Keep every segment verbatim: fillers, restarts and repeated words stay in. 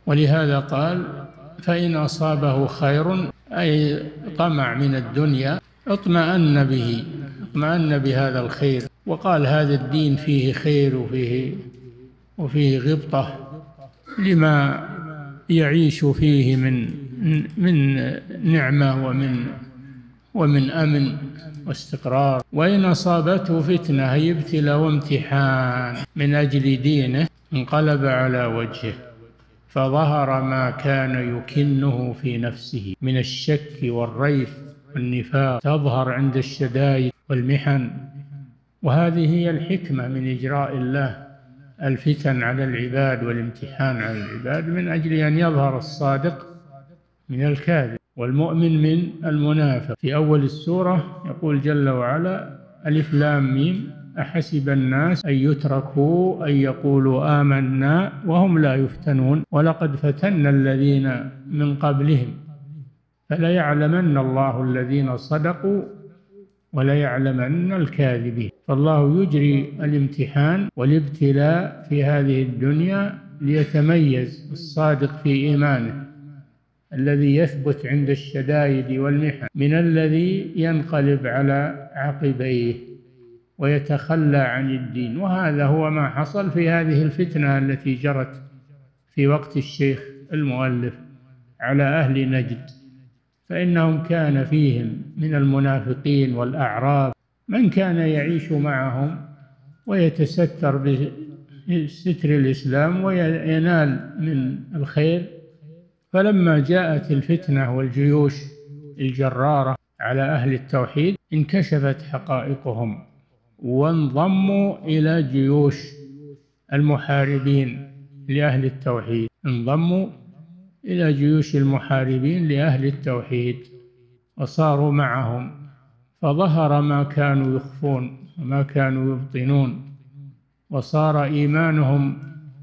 ولهذا قال: فإن أصابه خير، أي طمع من الدنيا، اطمأن به، اطمأن بهذا الخير، وقال: هذا الدين فيه خير وفيه وفيه غبطة لما يعيش فيه من من نعمة ومن ومن أمن واستقرار. وإن أصابته فتنة، هي ابتلاء وامتحان من أجل دينه، انقلب على وجهه فظهر ما كان يكنه في نفسه من الشك والريب والنفاق، تظهر عند الشدائد والمحن. وهذه هي الحكمة من إجراء الله الفتن على العباد والامتحان على العباد، من أجل أن يظهر الصادق من الكاذب والمؤمن من المنافق. في أول السورة يقول جل وعلا: ألف لام ميم، أحسب الناس أن يتركوا أن يقولوا آمنا وهم لا يفتنون ولقد فتنا الذين من قبلهم فليعلمن الله الذين صدقوا وليعلمن الكاذبين. فالله يجري الامتحان والابتلاء في هذه الدنيا ليتميز الصادق في إيمانه الذي يثبت عند الشدائد والمحن من الذي ينقلب على عقبيه ويتخلى عن الدين. وهذا هو ما حصل في هذه الفتنة التي جرت في وقت الشيخ المؤلف على أهل نجد، فإنهم كان فيهم من المنافقين والأعراب من كان يعيش معهم ويتستر بستر الإسلام وينال من الخير. فلما جاءت الفتنة والجيوش الجرارة على أهل التوحيد انكشفت حقائقهم وانضموا إلى جيوش المحاربين لأهل التوحيد، انضموا إلى جيوش المحاربين لأهل التوحيد وصاروا معهم، فظهر ما كانوا يخفون وما كانوا يبطنون، وصار إيمانهم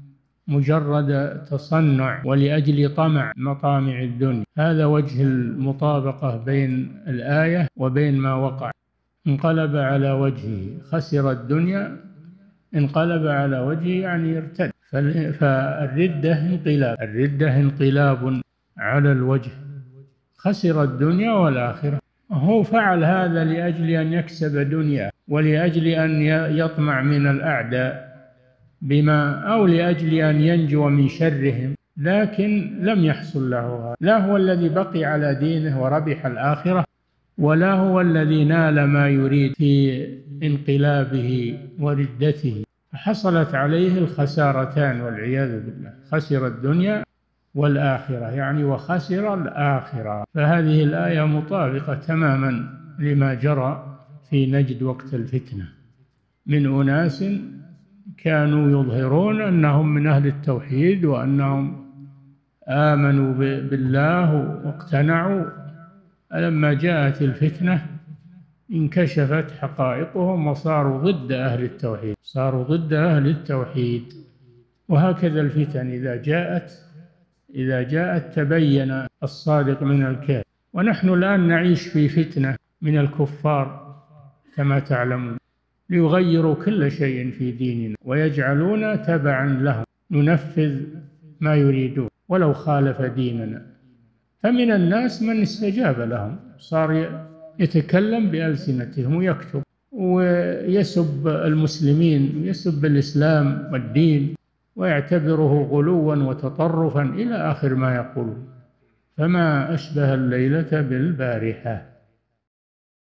مجرد تصنع ولأجل طمع مطامع الدنيا. هذا وجه المطابقة بين الآية وبين ما وقع. انقلب على وجهه، خسر الدنيا، انقلب على وجهه يعني ارتد. فالردة انقلاب، الردة انقلاب على الوجه، خسر الدنيا والآخرة. هو فعل هذا لأجل أن يكسب دنيا ولأجل أن يطمع من الأعداء بما أو لأجل أن ينجو من شرهم، لكن لم يحصل له هذا. لا هو الذي بقي على دينه وربح الآخرة، ولا هو الذي نال ما يريد في انقلابه وردته، فحصلت عليه الخسارتان والعياذ بالله، خسر الدنيا والآخرة يعني وخسر الآخرة. فهذه الآية مطابقة تماما لما جرى في نجد وقت الفتنة من أناس كانوا يظهرون أنهم من أهل التوحيد وأنهم آمنوا بالله واقتنعوا، لما جاءت الفتنة انكشفت حقائقهم وصاروا ضد أهل التوحيد، صاروا ضد أهل التوحيد. وهكذا الفتن إذا جاءت إذا جاءت تبين الصادق من الكاذب. ونحن الآن نعيش في فتنة من الكفار كما تعلمون، ليغيروا كل شيء في ديننا ويجعلون تبعا لهم، ننفذ ما يريدون ولو خالف ديننا. فمن الناس من استجاب لهم، صار يتكلم بألسنتهم ويكتب ويسب المسلمين ويسب الإسلام والدين ويعتبره غلوا وتطرفا إلى آخر ما يقولون. فما أشبه الليلة بالبارحة.